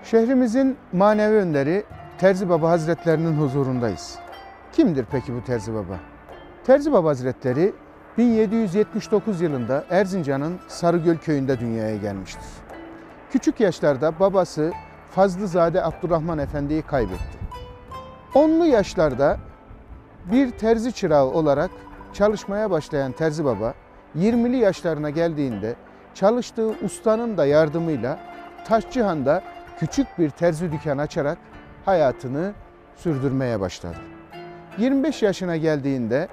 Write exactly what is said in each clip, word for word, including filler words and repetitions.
Şehrimizin manevi önderi Terzi Baba Hazretlerinin huzurundayız. Kimdir peki bu Terzi Baba? Terzi Baba Hazretleri bin yedi yüz yetmiş dokuz yılında Erzincan'ın Sarıgöl köyünde dünyaya gelmiştir. Küçük yaşlarda babası Fazlızade Abdurrahman Efendi'yi kaybetti. Onlu yaşlarda bir terzi çırağı olarak çalışmaya başlayan Terzi Baba, yirmili yaşlarına geldiğinde çalıştığı ustanın da yardımıyla Taşcihan'da küçük bir terzi dükkanı açarak hayatını sürdürmeye başladı. yirmi beş yaşına geldiğinde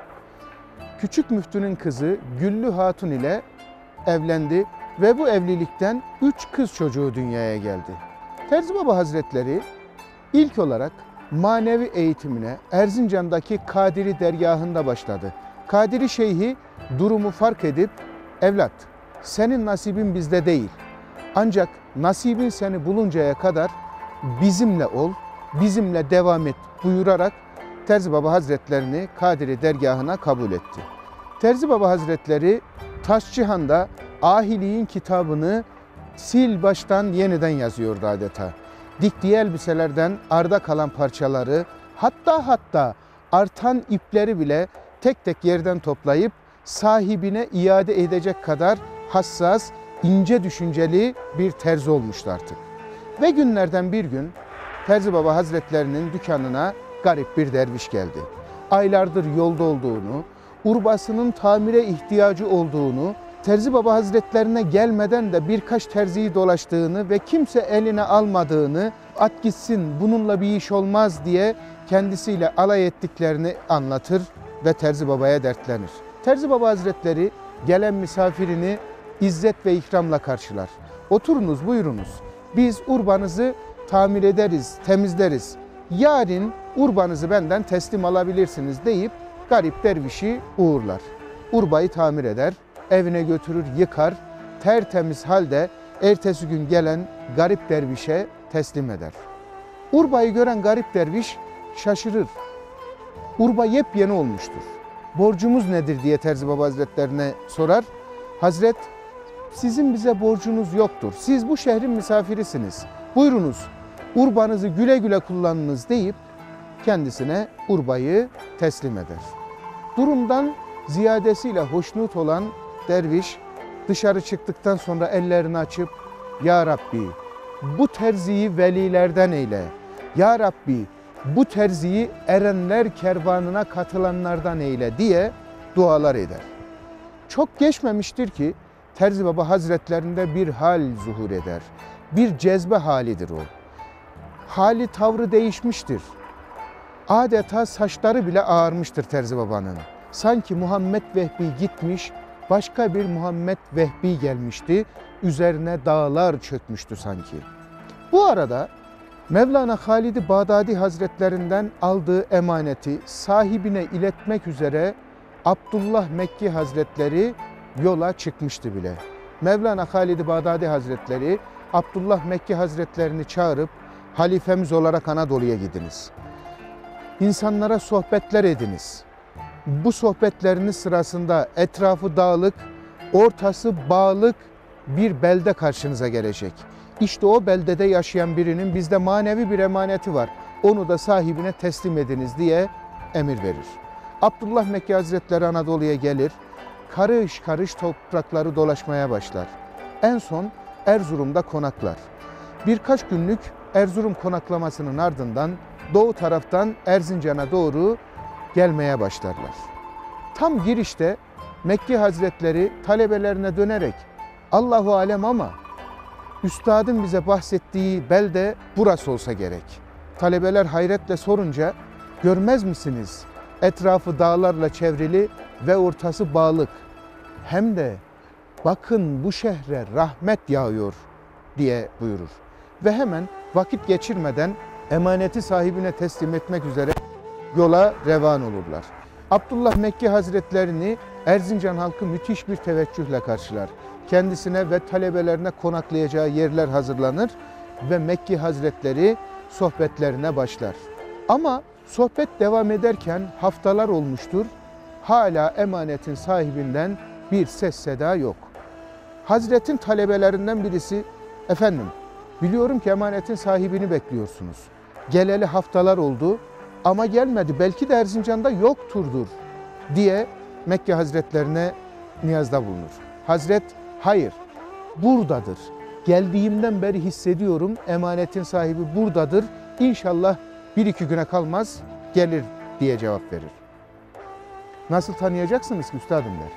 küçük müftünün kızı Güllü Hatun ile evlendi ve bu evlilikten üç kız çocuğu dünyaya geldi. Terzi Baba Hazretleri ilk olarak manevi eğitimine Erzincan'daki Kadiri dergahında başladı. Kadiri Şeyhi durumu fark edip, evlat senin nasibin bizde değil. Ancak nasibin seni buluncaya kadar bizimle ol, bizimle devam et buyurarak Terzi Baba Hazretlerini Kadiri dergahına kabul etti. Terzi Baba Hazretleri Taşcihan'da ahiliğin kitabını sil baştan yeniden yazıyordu adeta. Diktiği elbiselerden arda kalan parçaları, hatta hatta artan ipleri bile tek tek yerden toplayıp sahibine iade edecek kadar hassas, ince düşünceli bir terzi olmuştu artık. Ve günlerden bir gün Terzi Baba Hazretlerinin dükkanına garip bir derviş geldi. Aylardır yolda olduğunu, urbasının tamire ihtiyacı olduğunu, Terzi Baba Hazretlerine gelmeden de birkaç terziyi dolaştığını ve kimse eline almadığını, at gitsin bununla bir iş olmaz diye kendisiyle alay ettiklerini anlatır ve Terzi Baba'ya dertlenir. Terzi Baba Hazretleri gelen misafirini izzet ve ikramla karşılar. Oturunuz, buyurunuz. Biz urbanızı tamir ederiz, temizleriz. Yarın urbanızı benden teslim alabilirsiniz deyip garip dervişi uğurlar. Urbayı tamir eder, evine götürür, yıkar, tertemiz halde ertesi gün gelen garip dervişe teslim eder. Urbayı gören garip derviş şaşırır. Urba yepyeni olmuştur. Borcumuz nedir diye Terzi Baba Hazretlerine sorar. Hazret, sizin bize borcunuz yoktur. Siz bu şehrin misafirisiniz. Buyurunuz, urbanızı güle güle kullanınız deyip kendisine urbayı teslim eder. Durumdan ziyadesiyle hoşnut olan derviş dışarı çıktıktan sonra ellerini açıp Ya Rabbi bu terziyi velilerden eyle. Ya Rabbi bu terziyi erenler kervanına katılanlardan eyle diye dualar eder. Çok geçmemiştir ki Terzi Baba Hazretlerinde bir hal zuhur eder. Bir cezbe halidir o. Hali tavrı değişmiştir. Adeta saçları bile ağarmıştır Terzi Baba'nın. Sanki Muhammed Vehbi gitmiş, başka bir Muhammed Vehbi gelmişti. Üzerine dağlar çökmüştü sanki. Bu arada Mevlana Halid-i Bağdadi Hazretlerinden aldığı emaneti sahibine iletmek üzere Abdullah Mekki Hazretleri yola çıkmıştı bile. Mevlana Halid-i Bağdadi Hazretleri Abdullah Mekki Hazretlerini çağırıp halifemiz olarak Anadolu'ya gidiniz. İnsanlara sohbetler ediniz. Bu sohbetleriniz sırasında etrafı dağlık, ortası bağlık bir belde karşınıza gelecek. İşte o beldede yaşayan birinin bizde manevi bir emaneti var. Onu da sahibine teslim ediniz diye emir verir. Abdullah Mekki Hazretleri Anadolu'ya gelir, karış karış toprakları dolaşmaya başlar. En son Erzurum'da konaklar. Birkaç günlük Erzurum konaklamasının ardından doğu taraftan Erzincan'a doğru gelmeye başlarlar. Tam girişte Mekki Hazretleri talebelerine dönerek Allahu alem ama üstadın bize bahsettiği belde burası olsa gerek. Talebeler hayretle sorunca görmez misiniz? Etrafı dağlarla çevrili ve ortası bağlık. Hem de bakın bu şehre rahmet yağıyor diye buyurur. Ve hemen vakit geçirmeden emaneti sahibine teslim etmek üzere yola revan olurlar. Abdullah Mekki Hazretlerini Erzincan halkı müthiş bir teveccühle karşılar. Kendisine ve talebelerine konaklayacağı yerler hazırlanır ve Mekki Hazretleri sohbetlerine başlar. Ama sohbet devam ederken haftalar olmuştur. Hala emanetin sahibinden bir ses seda yok. Hazretin talebelerinden birisi, efendim Biliyorum ki emanetin sahibini bekliyorsunuz. Geleli haftalar oldu ama gelmedi. Belki de Erzincan'da yokturdur diye Mekke Hazretlerine niyazda bulunur. Hazret, hayır, buradadır. Geldiğimden beri hissediyorum, emanetin sahibi buradadır. İnşallah bir iki güne kalmaz, gelir diye cevap verir. Nasıl tanıyacaksınız ki üstadım der.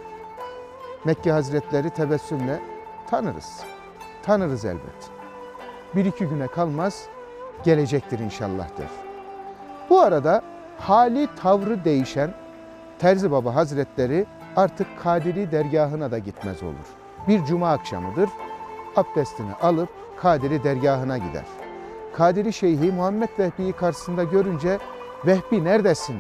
Mekke Hazretleri tebessümle tanırız. Tanırız elbet. Bir iki güne kalmaz, gelecektir inşallah der. Bu arada hali tavrı değişen Terzi Baba Hazretleri artık Kadiri dergahına da gitmez olur. Bir cuma akşamıdır, abdestini alıp Kadiri dergahına gider. Kadiri Şeyhi Muhammed Vehbi'yi karşısında görünce, Vehbi neredesin?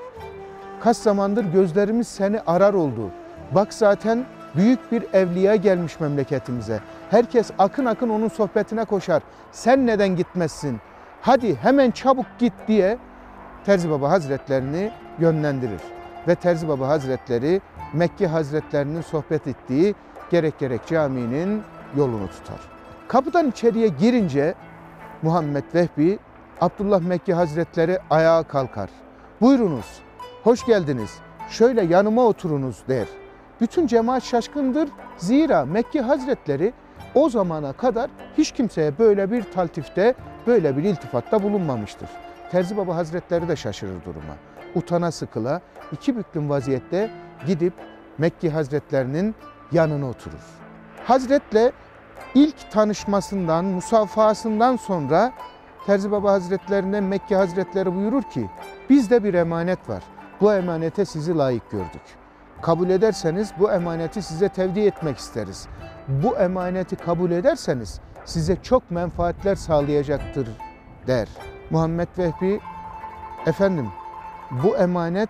Kaç zamandır gözlerimiz seni arar oldu. Bak zaten büyük bir evliya gelmiş memleketimize. Herkes akın akın onun sohbetine koşar. Sen neden gitmezsin? Hadi hemen çabuk git diye Terzi Baba Hazretlerini yönlendirir. Ve Terzi Baba Hazretleri Mekke Hazretlerinin sohbet ettiği gerek gerek caminin yolunu tutar. Kapıdan içeriye girince Muhammed Vehbi, Abdullah Mekke Hazretleri ayağa kalkar. Buyurunuz, hoş geldiniz, şöyle yanıma oturunuz der. Bütün cemaat şaşkındır. Zira Mekke Hazretleri o zamana kadar hiç kimseye böyle bir taltifte, böyle bir iltifatta bulunmamıştır. Terzi Baba Hazretleri de şaşırır duruma. Utana sıkıla, iki büklüm vaziyette gidip Mekke Hazretlerinin yanına oturur. Hazretle ilk tanışmasından, musafahasından sonra Terzi Baba Hazretlerine Mekke Hazretleri buyurur ki, bizde bir emanet var. Bu emanete sizi layık gördük. Kabul ederseniz bu emaneti size tevdi etmek isteriz. Bu emaneti kabul ederseniz size çok menfaatler sağlayacaktır der. Muhammed Vehbi, efendim bu emanet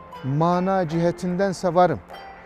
mana cihetindense varım,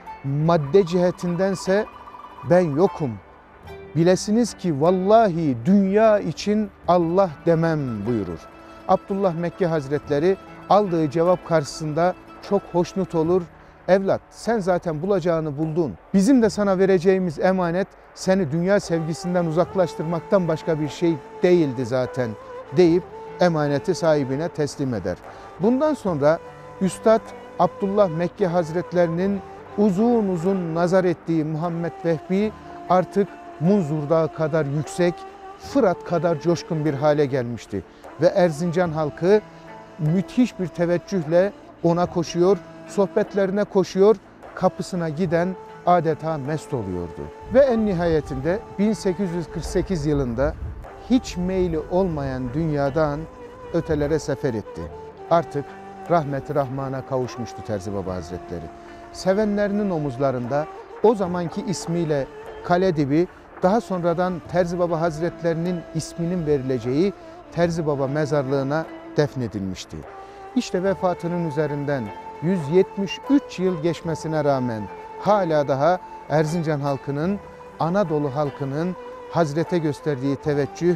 madde cihetindense ben yokum. Bilesiniz ki vallahi dünya için Allah demem buyurur. Abdullah Mekke Hazretleri aldığı cevap karşısında çok hoşnut olur. Evlat sen zaten bulacağını buldun. Bizim de sana vereceğimiz emanet seni dünya sevgisinden uzaklaştırmaktan başka bir şey değildi zaten deyip emaneti sahibine teslim eder. Bundan sonra Üstad Abdullah Mekke Hazretlerinin uzun uzun nazar ettiği Muhammed Vehbi artık Munzur Dağı kadar yüksek, Fırat kadar coşkun bir hale gelmişti. Ve Erzincan halkı müthiş bir teveccühle ona koşuyor, sohbetlerine koşuyor, kapısına giden adeta mest oluyordu. Ve en nihayetinde bin sekiz yüz kırk sekiz yılında hiç meyli olmayan dünyadan ötelere sefer etti. Artık rahmet-i Rahman'a kavuşmuştu Terzi Baba Hazretleri. Sevenlerinin omuzlarında o zamanki ismiyle Kaledibi, daha sonradan Terzi Baba Hazretlerinin isminin verileceği Terzi Baba mezarlığına defnedilmişti. İşte vefatının üzerinden yüz yetmiş üç yıl geçmesine rağmen hala daha Erzincan halkının, Anadolu halkının Hazret'e gösterdiği teveccüh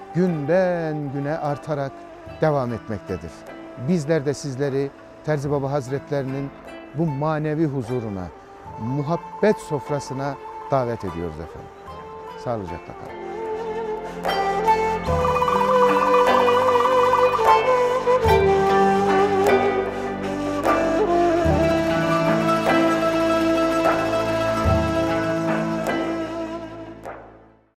günden güne artarak devam etmektedir. Bizler de sizleri Terzi Baba Hazretlerinin bu manevi huzuruna, muhabbet sofrasına davet ediyoruz efendim. Sağlıcakla kalın.